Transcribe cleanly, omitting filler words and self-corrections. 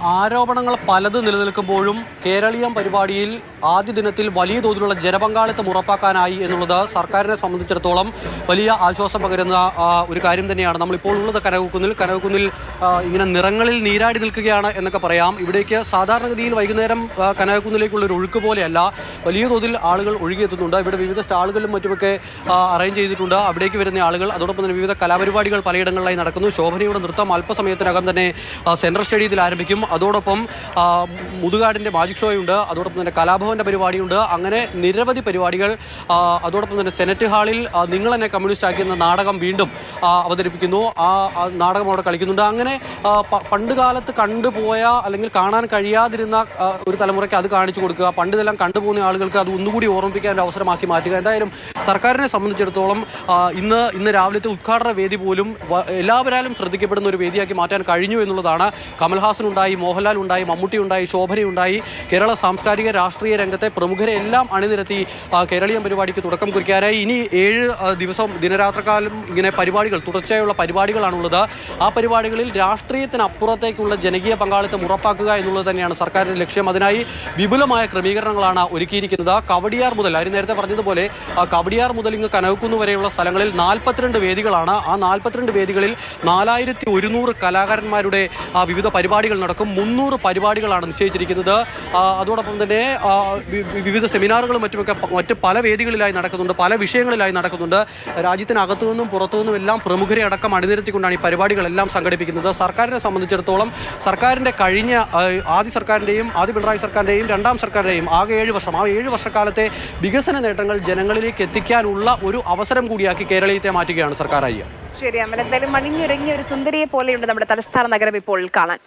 ആരോപണങ്ങൾ പലത് നിലനിൽക്കുമ്പോഴും കേരളീയം പരിപാടിയിൽ ആദ്യ ദിനത്തിൽ വലിയ തോതിലുള്ള ജനപങ്കാളിത്തം ഉറപ്പാക്കാനായി എന്നുള്ളത് സർക്കാരിനെ സംബന്ധിച്ചിടത്തോളം വലിയ ആശ്വാസം പകരുന്ന ഒരു കാര്യം തന്നെയാണ്. നമ്മളിപ്പോൾ ഉള്ളത് കനകക്കുന്നിൽ ഇങ്ങനെ നിറങ്ങളിൽ നീരാടി നിൽക്കുകയാണ് എന്നൊക്കെ പറയാം. ഇവിടേക്ക് സാധാരണഗതിയിൽ വൈകുന്നേരം കനകക്കുന്നിലേക്കുള്ളൊരു ഒഴുക്ക് പോലെയല്ല, വലിയ തോതിൽ ആളുകൾ ഒഴുകിയെത്തുന്നുണ്ട്. ഇവിടെ വിവിധ സ്റ്റാളുകളിലും മറ്റുമൊക്കെ അറേഞ്ച് ചെയ്തിട്ടുണ്ട്. അവിടേക്ക് വരുന്ന ആളുകൾ, അതോടൊപ്പം തന്നെ വിവിധ കലാപരിപാടികൾ പലയിടങ്ങളിലായി നടക്കുന്നു. ശോഭനയുടെ നൃത്തം അല്പസമയത്തിനകം തന്നെ സെൻട്രൽ സ്റ്റേഡിയത്തിൽ ആരംഭിക്കും. അതോടൊപ്പം മുതുകാടിൻ്റെ മാജിക് ഷോയുണ്ട്, അതോടൊപ്പം തന്നെ കലാഭവൻ്റെ പരിപാടിയുണ്ട്. അങ്ങനെ നിരവധി പരിപാടികൾ. അതോടൊപ്പം തന്നെ സെനറ്റ് ഹാളിൽ നിങ്ങൾ എന്നെ കമ്മ്യൂണിസ്റ്റ് ആക്കിയെന്ന നാടകം വീണ്ടും അവതരിപ്പിക്കുന്നു. ആ നാടകം അവിടെ കളിക്കുന്നുണ്ട്. അങ്ങനെ പണ്ടുകാലത്ത് കണ്ടുപോയ അല്ലെങ്കിൽ കാണാൻ കഴിയാതിരുന്ന ഒരു തലമുറയ്ക്ക് അത് കാണിച്ചു കൊടുക്കുക, പണ്ട് ഇതെല്ലാം കണ്ടുപോകുന്ന ആളുകൾക്ക് അത് ഒന്നുകൂടി ഓർമ്മിപ്പിക്കാൻ ഒരു അവസരമാക്കി മാറ്റുക. എന്തായാലും സർക്കാരിനെ സംബന്ധിച്ചിടത്തോളം ഇന്ന് രാവിലത്തെ ഉദ്ഘാടന വേദി പോലും എല്ലാവരാലും ശ്രദ്ധിക്കപ്പെടുന്ന ഒരു വേദിയാക്കി മാറ്റാൻ കഴിഞ്ഞു എന്നുള്ളതാണ്. കമൽഹാസൻ ഉണ്ടായി, മോഹൻലാൽ ഉണ്ടായി, മമ്മൂട്ടി ഉണ്ടായി, ശോഭനയുണ്ടായി. കേരള സാംസ്കാരിക രാഷ്ട്രീയ രംഗത്തെ പ്രമുഖരെ എല്ലാം അണിനിരത്തി കേരളീയം പരിപാടിക്ക് തുടക്കം കുറിക്കാനായി. ഇനി 7 ദിവസം ദിനരാത്രക്കാലം ഇങ്ങനെ പരിപാടികൾ, തുടർച്ചയായുള്ള പരിപാടികളാണുള്ളത്. ആ പരിപാടികളിൽ രാഷ്ട്രീയത്തിനപ്പുറത്തേക്കുള്ള ജനകീയ പങ്കാളിത്തം ഉറപ്പാക്കുക എന്നുള്ളത് തന്നെയാണ് സർക്കാരിൻ്റെ ലക്ഷ്യം. അതിനായി വിപുലമായ ക്രമീകരണങ്ങളാണ് ഒരുക്കിയിരിക്കുന്നത്. കവടിയാർ മുതൽ, അതിന് നേരത്തെ പറഞ്ഞതുപോലെ കവടിയാർ മുതൽ ഇങ്ങ് കനകക്കുന്ന് വരെയുള്ള സ്ഥലങ്ങളിൽ 42 വേദികളാണ്. ആ 42 വേദികളിൽ 4100 കലാകാരന്മാരുടെ വിവിധ പരിപാടികൾ നടക്കും. 300 പരിപാടികളാണ് നിശ്ചയിച്ചിരിക്കുന്നത്. അതോടൊപ്പം തന്നെ വിവിധ സെമിനാറുകളും മറ്റ് പല വേദികളിലായി നടക്കുന്നുണ്ട്, പല വിഷയങ്ങളിലായി നടക്കുന്നുണ്ട്. രാജ്യത്തിനകത്തു നിന്നും പുറത്തു നിന്നും എല്ലാം പ്രമുഖരെ അടക്കം അണിനിരത്തിക്കൊണ്ടാണ് ഈ പരിപാടികളെല്ലാം സംഘടിപ്പിക്കുന്നത്. സർക്കാരിനെ സംബന്ധിച്ചിടത്തോളം സർക്കാരിൻ്റെ കഴിഞ്ഞ ആദ്യ സർക്കാരിൻ്റെയും ആദ്യ പിണറായി സർക്കാരിൻ്റെയും രണ്ടാം സർക്കാരിൻ്റെയും ആകെ 7 വർഷം, ആ 7 വർഷക്കാലത്തെ വികസന നേട്ടങ്ങൾ ജനങ്ങളിലേക്ക് എത്തിക്കാനുള്ള ഒരു അവസരം കൂടിയാക്കി കേരളീയത്തെ മാറ്റുകയാണ് സർക്കാർ. ശരി, അമൽ, എന്തായാലും മണിഞ്ഞിറങ്ങിയ ഒരു സുന്ദരിയെ പോലെയുണ്ട് നമ്മുടെ തലസ്ഥാന നഗരം ഇപ്പോൾ കാണാൻ.